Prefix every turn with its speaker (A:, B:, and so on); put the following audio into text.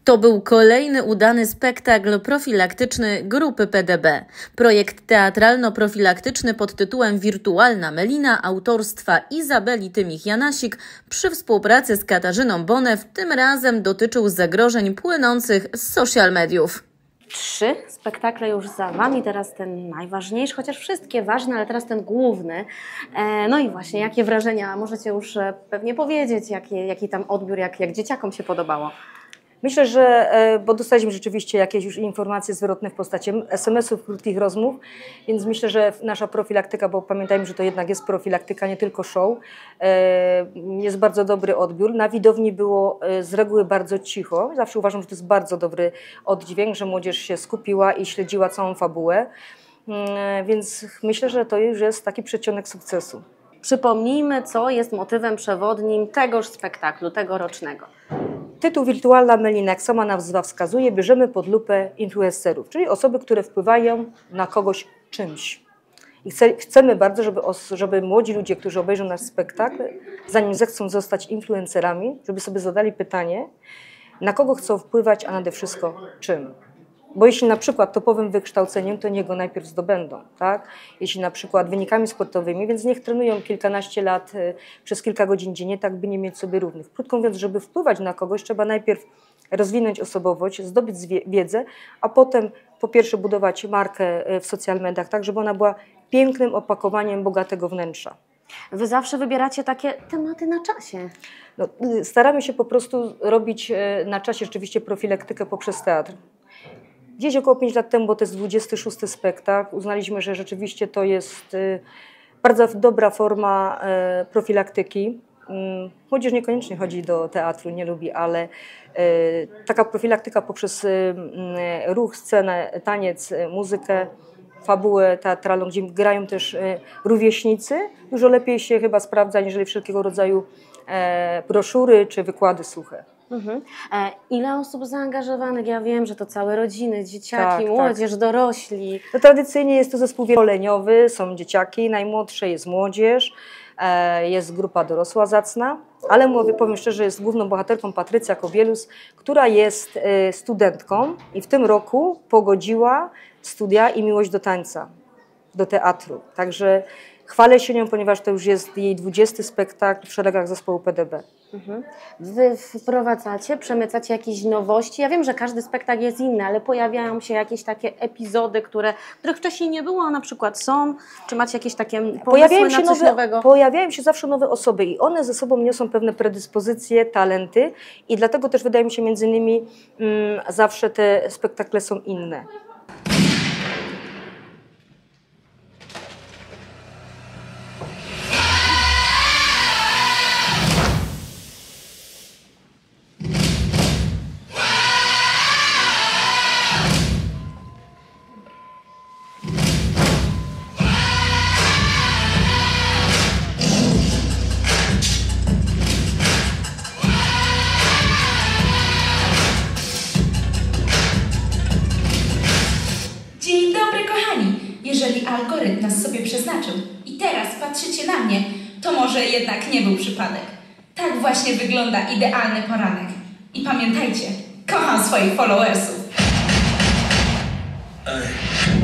A: To był kolejny udany spektakl profilaktyczny grupy PDB. Projekt teatralno-profilaktyczny pod tytułem Wirtualna Melina autorstwa Izabeli Tymich-Janasik przy współpracy z Katarzyną Bonew tym razem dotyczył zagrożeń płynących z social mediów.
B: 3 spektakle już za Wami, teraz ten najważniejszy, chociaż wszystkie ważne, ale teraz ten główny. No i właśnie, jakie wrażenia możecie już pewnie powiedzieć, jaki tam odbiór, jak dzieciakom się podobało?
C: Myślę, że, bo dostaliśmy rzeczywiście jakieś już informacje zwrotne w postaci SMS-ów, krótkich rozmów, więc myślę, że nasza profilaktyka, bo pamiętajmy, że to jednak jest profilaktyka, nie tylko show, jest bardzo dobry odbiór. Na widowni było z reguły bardzo cicho. Zawsze uważam, że to jest bardzo dobry oddźwięk, że młodzież się skupiła i śledziła całą fabułę, więc myślę, że to już jest taki przedsionek sukcesu.
B: Przypomnijmy, co jest motywem przewodnim tegoż spektaklu, tegorocznego.
C: Tytuł Wirtualna Melina, jak sama nazwa wskazuje, bierzemy pod lupę influencerów, czyli osoby, które wpływają na kogoś czymś. I chcemy bardzo, żeby młodzi ludzie, którzy obejrzą nasz spektakl, zanim zechcą zostać influencerami, żeby sobie zadali pytanie, na kogo chcą wpływać, a nade wszystko czym. Bo jeśli na przykład topowym wykształceniem, to niech go najpierw zdobędą, tak? Jeśli na przykład wynikami sportowymi, więc niech trenują kilkanaście lat przez kilka godzin dziennie, tak by nie mieć sobie równych. Krótko mówiąc, żeby wpływać na kogoś, trzeba najpierw rozwinąć osobowość, zdobyć wiedzę, a potem po pierwsze budować markę w social mediach, tak żeby ona była pięknym opakowaniem bogatego wnętrza.
B: Wy zawsze wybieracie takie tematy na czasie.
C: No, staramy się po prostu robić na czasie rzeczywiście profilaktykę poprzez teatr. Gdzieś około 5 lat temu, bo to jest 26. spektakl, uznaliśmy, że rzeczywiście to jest bardzo dobra forma profilaktyki. Młodzież niekoniecznie chodzi do teatru, nie lubi, ale taka profilaktyka poprzez ruch, scenę, taniec, muzykę, fabułę teatralną, gdzie grają też rówieśnicy, dużo lepiej się chyba sprawdza, niżeli wszelkiego rodzaju broszury czy wykłady suche.
B: Ile osób zaangażowanych? Ja wiem, że to całe rodziny, dzieciaki, młodzież, dorośli.
C: No, tradycyjnie jest to zespół wielopokoleniowy, są dzieciaki, najmłodsze jest młodzież, jest grupa dorosła zacna, ale powiem szczerze, jest główną bohaterką Patrycja Kobielus, która jest studentką i w tym roku pogodziła studia i miłość do tańca, do teatru. Także chwalę się nią, ponieważ to już jest jej 20. spektakl w szeregach zespołu PDB.
B: Wy wprowadzacie, przemycacie jakieś nowości. Ja wiem, że każdy spektakl jest inny, ale pojawiają się jakieś takie epizody, których wcześniej nie było, a na przykład są. Czy macie jakieś takie pomysły na coś nowego?
C: Pojawiają się zawsze nowe osoby i one ze sobą niosą pewne predyspozycje, talenty i dlatego też wydaje mi się między innymi zawsze te spektakle są inne.
D: Jeżeli algorytm nas sobie przeznaczył i teraz patrzycie na mnie, to może jednak nie był przypadek. Tak właśnie wygląda idealny poranek. I pamiętajcie, kocham swoich followersów.